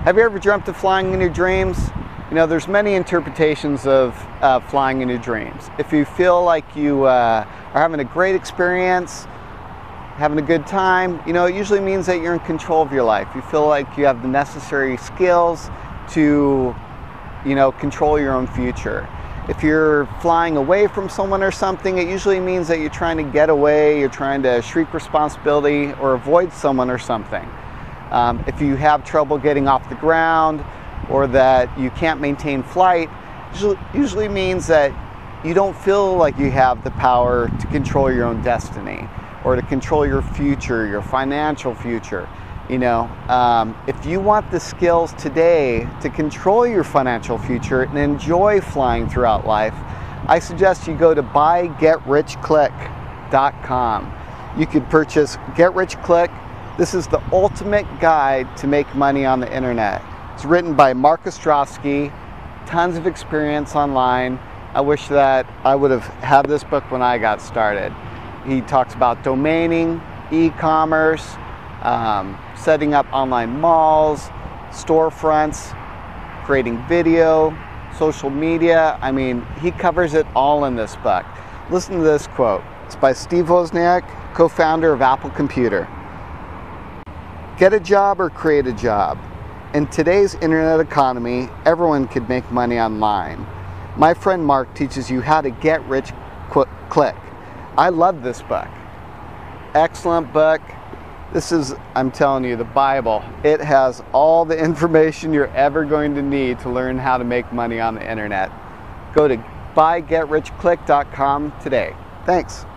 Have you ever dreamt of flying in your dreams? You know, there's many interpretations of flying in your dreams. If you feel like you are having a great experience, having a good time, you know, it usually means that you're in control of your life. You feel like you have the necessary skills to, you know, control your own future. If you're flying away from someone or something, it usually means that you're trying to get away, you're trying to shirk responsibility or avoid someone or something. If you have trouble getting off the ground or that you can't maintain flight, usually means that you don't feel like you have the power to control your own destiny or to control your future, your financial future. You know, if you want the skills today to control your financial future and enjoy flying throughout life, I suggest you go to buygetrichclick.com. You could purchase Get Rich Click. This is the ultimate guide to make money on the internet. It's written by Marc Ostrofsky, tons of experience online. I wish that I would have had this book when I got started. He talks about domaining, e-commerce, setting up online malls, storefronts, creating video, social media. I mean, he covers it all in this book. Listen to this quote. It's by Steve Wozniak, co-founder of Apple Computer. Get a job or create a job. In today's internet economy, everyone could make money online. My friend Mark teaches you how to get rich quick. I love this book. Excellent book. This is, I'm telling you, the Bible. It has all the information you're ever going to need to learn how to make money on the internet. Go to buygetrichclick.com today. Thanks.